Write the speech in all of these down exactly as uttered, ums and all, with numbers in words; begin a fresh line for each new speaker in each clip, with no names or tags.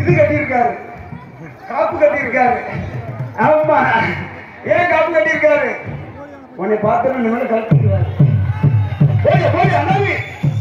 இது கட்டியிருக்காரு, காப்பு கட்டியிருக்காரு. ஆமா, ஏன் காப்பு கட்டியிருக்காரு? உன்னை பார்த்தோன்னு நிமிட கலப்பிடுவாரு. போய் போய் அண்ணாவி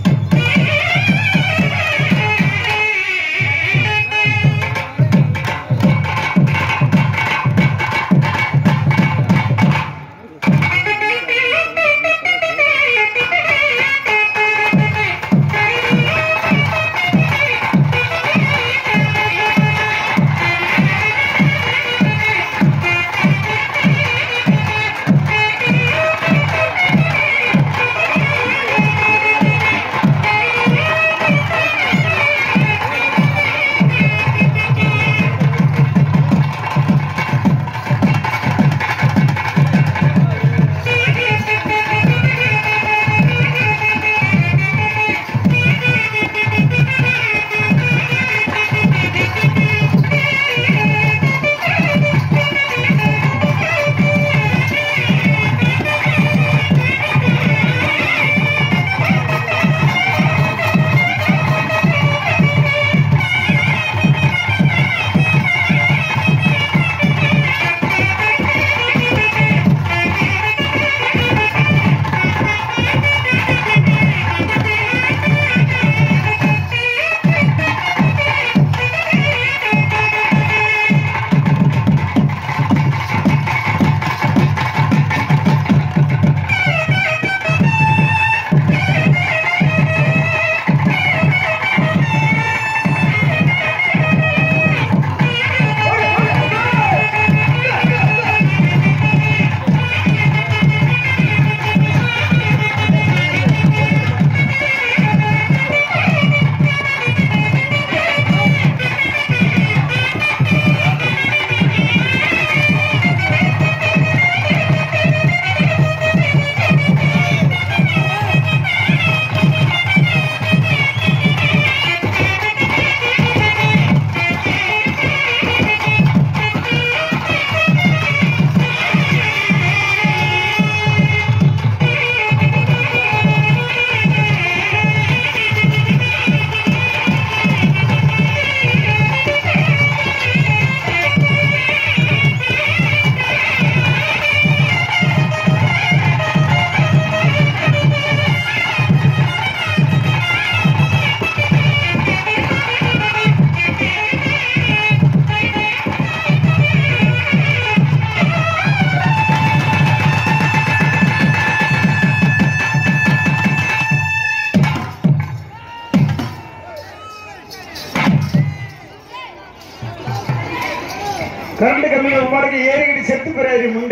கரண்ட் கம்மியில உமாருக்கு ஏறிக்கிட்டு செத்து போறாரு முண்டை.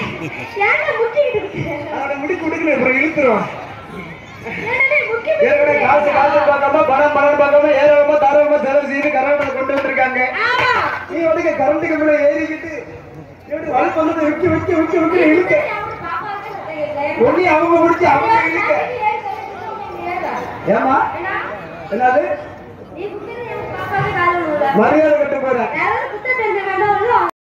அவனை முடி கொடுக்கல, அப்புறம் இழுத்துருவான். ஏற்கனவே காசு காசு பார்க்காம பணம் பணம் பார்க்காம ஏறவமா தாரவமா செலவு செய்து கரண்ட் கொண்டு வந்திருக்காங்க. நீ உனக்கு கரண்ட் கம்மியில ஏறிக்கிட்டு எப்படி வளர்ப்பு வந்து விக்கி விக்கி விக்கி விக்கி இழுக்க ஒண்ணி அவங்க முடிச்சு அவங்க இழுக்க. ஏமா என்னது மரியாதை கட்டு போற